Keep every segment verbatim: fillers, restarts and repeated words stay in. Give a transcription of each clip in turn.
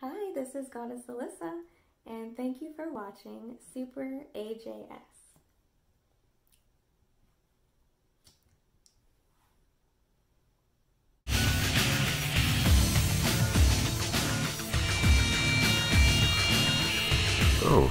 Hi, this is Goddess Alyssa, and thank you for watching Super A J S. Oh.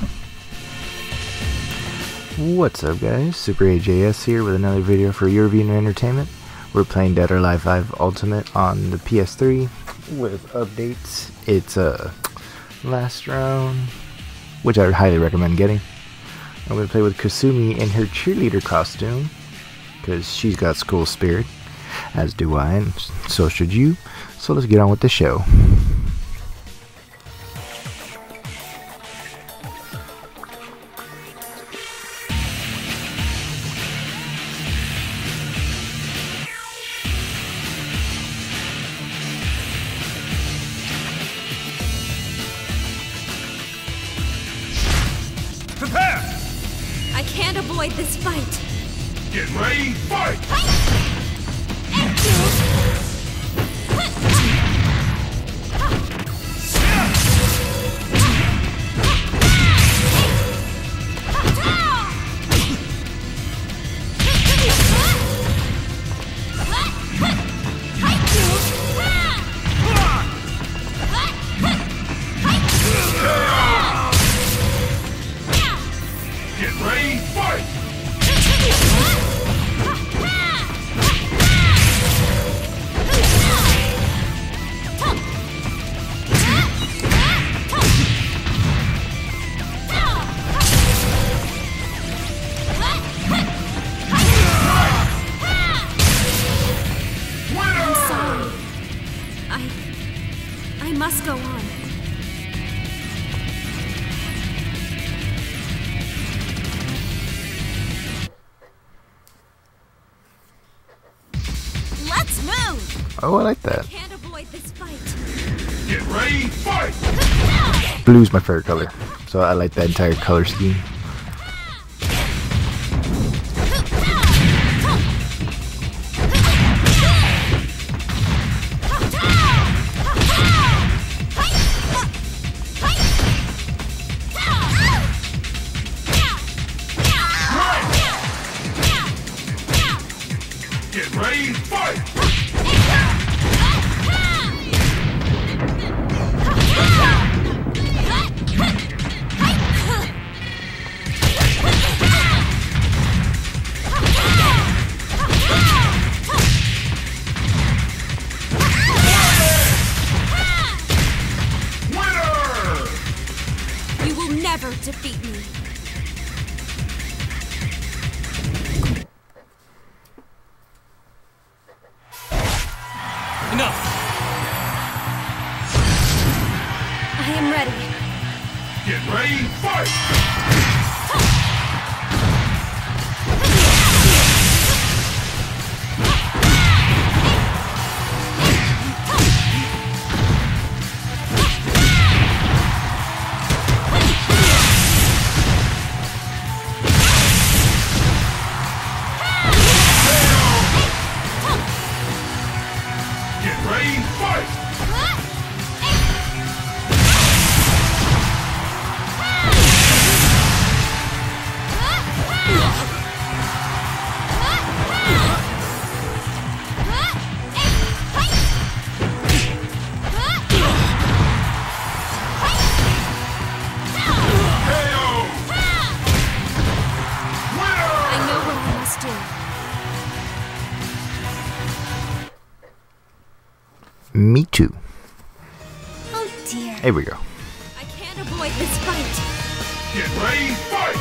What's up, guys? Super A J S here with another video for your viewing entertainment. We're playing Dead or Alive five Ultimate on the P S three with updates. It's a uh, last round, which I would highly recommend getting. I'm going to play with Kasumi in her cheerleader costume because she's got school spirit, as do I, and so should you. So let's get on with the show. Prepare! I can't avoid this fight. Get ready, fight! Get ready, fight! I'm sorry. I... I must go on. Let's move! Oh, I like that. Can't avoid this fight. Get ready, fight! Blue's my favorite color, so I like that entire color scheme. Get ready, fight! Winner! You will never defeat me. Enough! I am ready. Get ready, fight! Get ready, fight! I know what I must do. Me too. Oh dear. Here we go. I can't avoid this fight. Get ready, fight!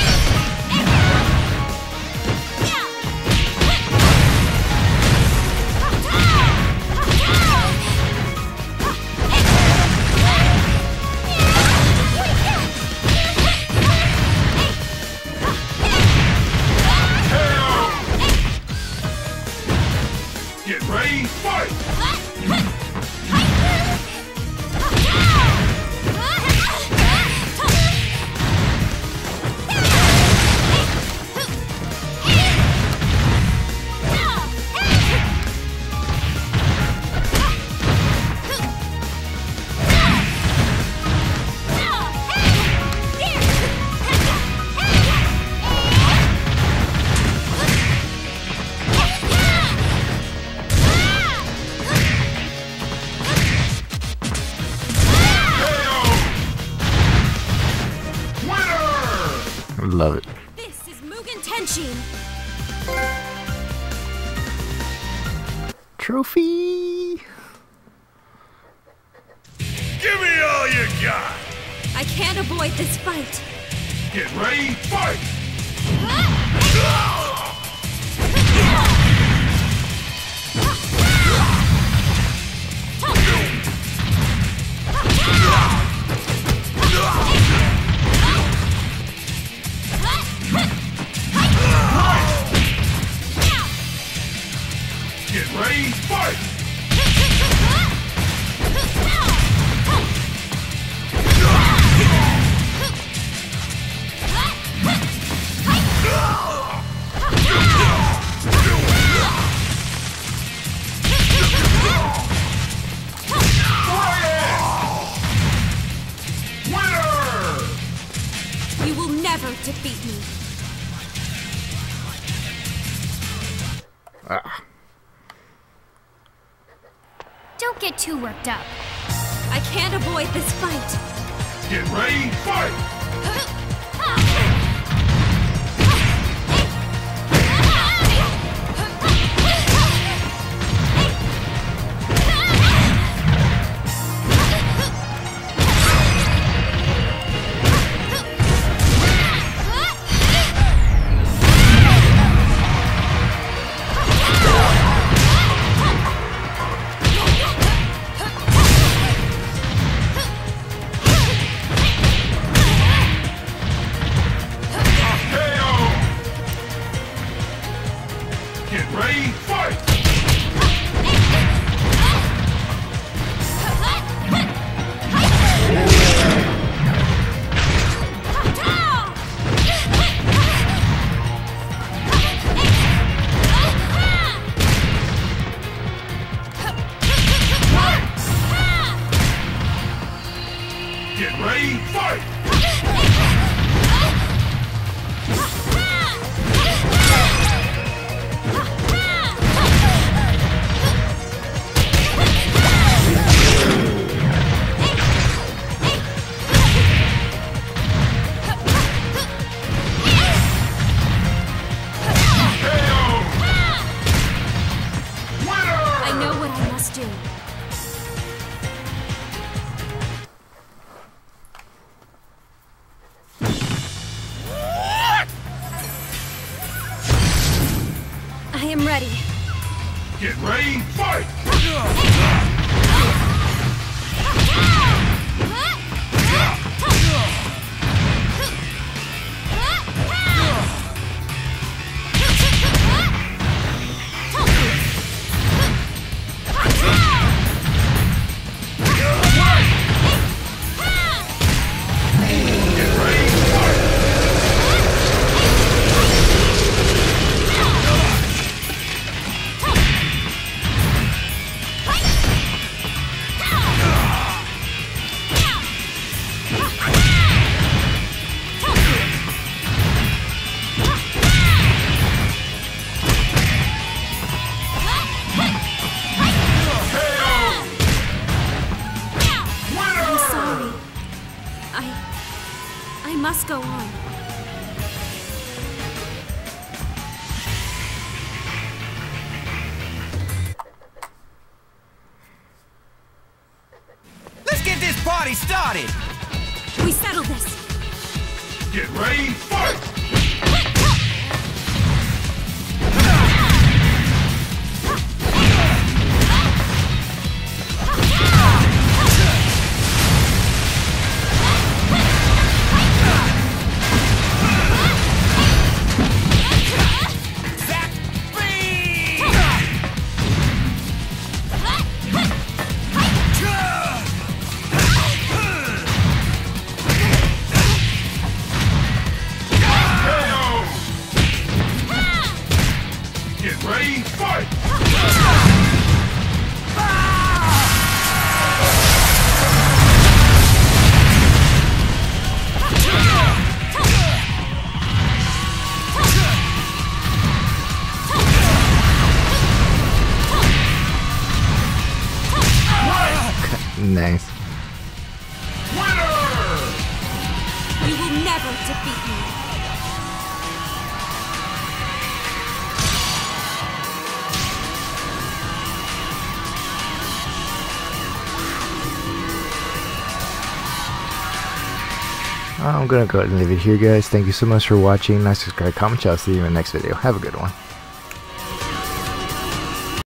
Get ready, fight! Love it. This is Mugen Tenshin. Trophy. Give me all you got! I can't avoid this fight. Get ready, fight! Get ready, fight! You will never defeat me. Ah. Don't get too worked up. I can't avoid this fight. Get ready, fight! Get ready, fight! Get ready, fight! I know what I must do. I am ready. Get ready, fight! I must go on. Let's get this party started! We settle this. Get ready, fight! Get ready, fight! Nice. Winner! You will never defeat me. I'm gonna go ahead and leave it here, guys. Thank you so much for watching. Nice subscribe, comment, I'll see you in the next video. Have a good one.